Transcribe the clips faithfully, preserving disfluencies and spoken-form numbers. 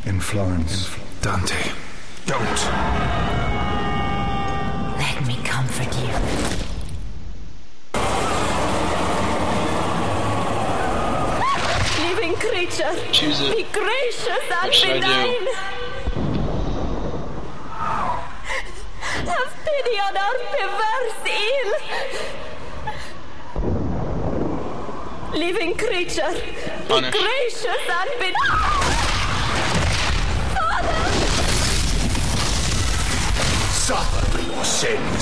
in Florence. Dante, don't. Let me comfort you. Living creature, Choose it. be gracious and What should I do? benign. Have pity on our perverse ill. Living creature, be Punish. gracious and benign. Father! Suffer for your sins.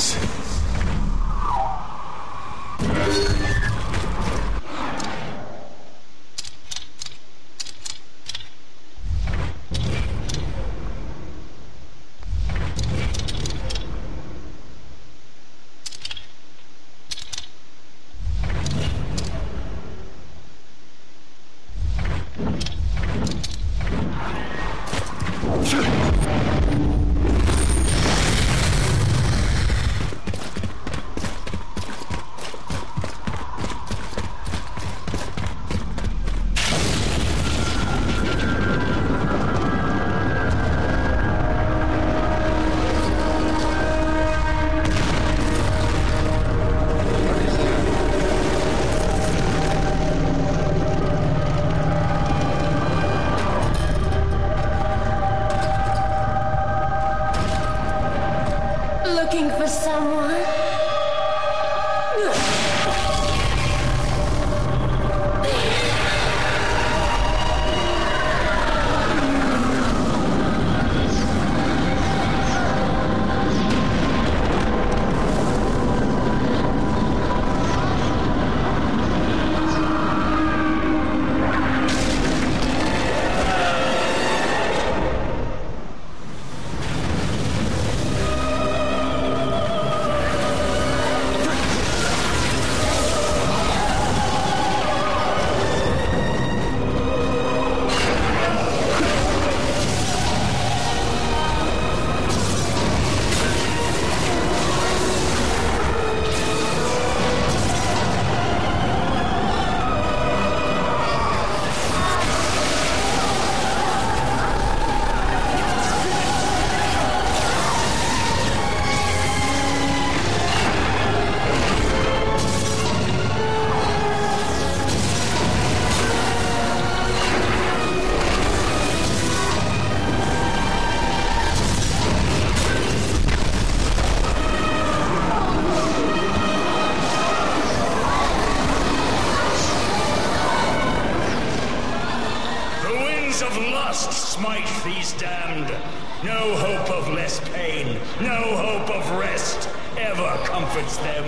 Looking for someone? Of lust smite these damned. No hope of less pain, no hope of rest ever comforts them.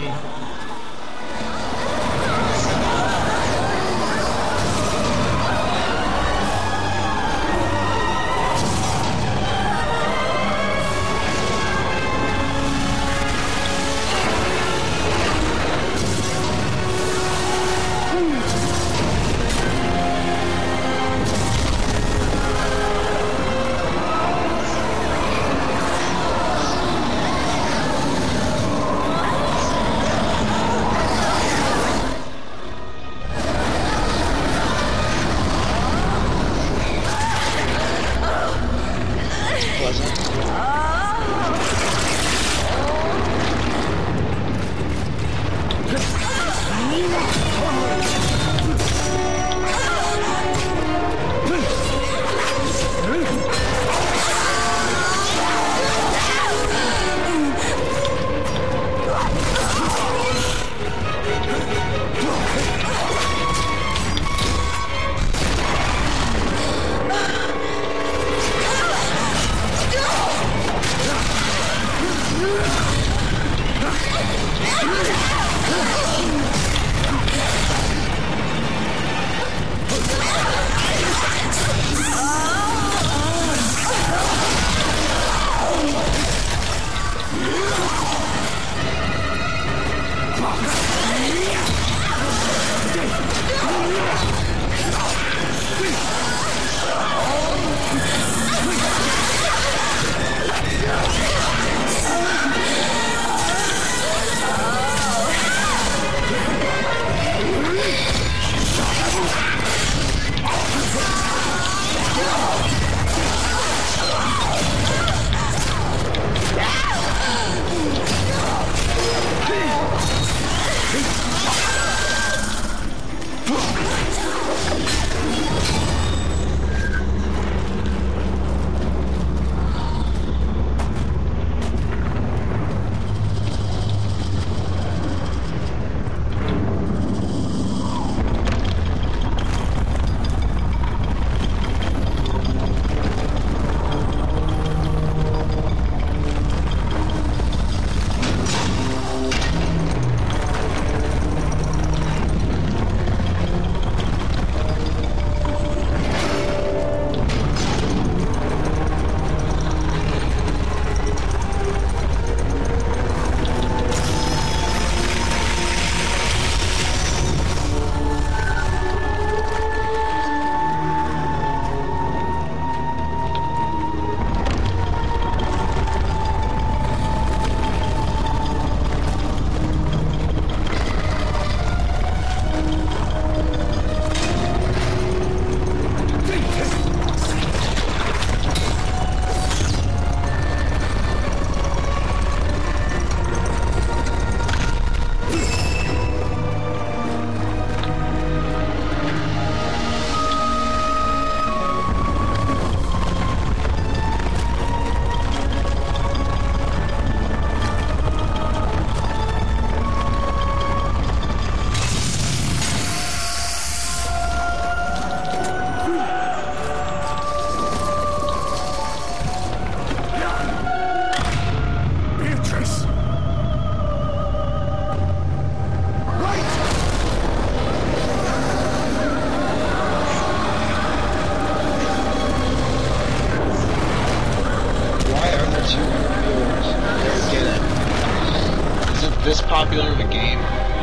most popular in the game.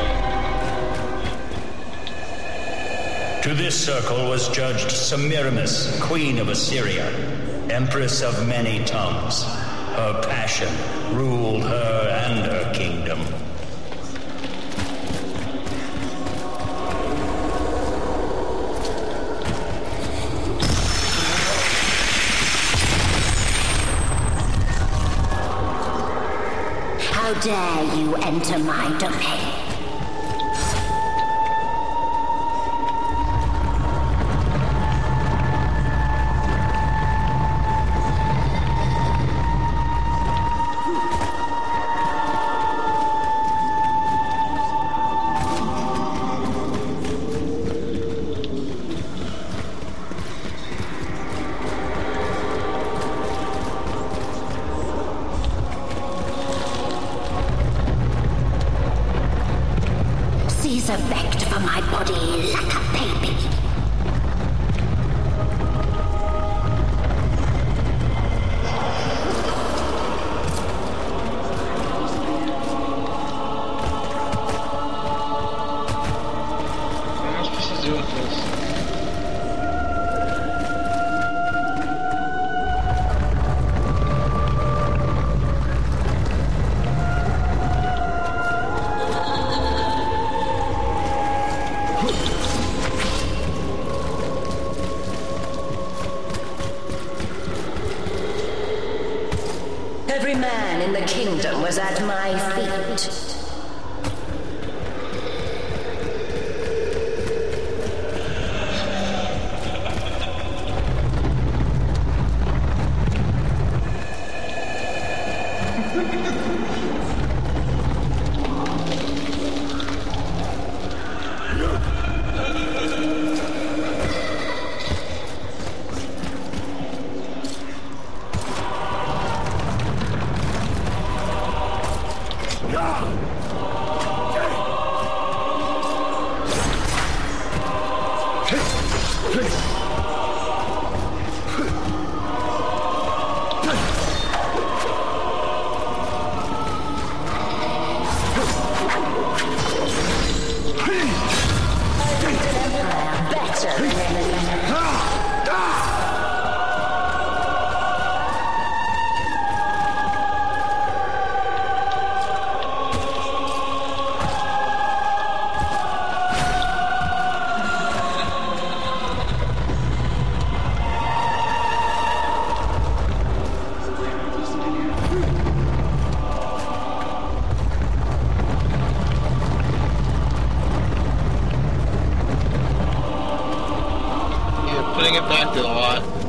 To this circle was judged Semiramis, Queen of Assyria, Empress of many tongues. Her passion ruled her and her kingdom. How dare you enter my domain? Caesar begged for my body like a baby. What am I supposed to do with this? Every man in the kingdom was at my feet. Putting it back did a lot.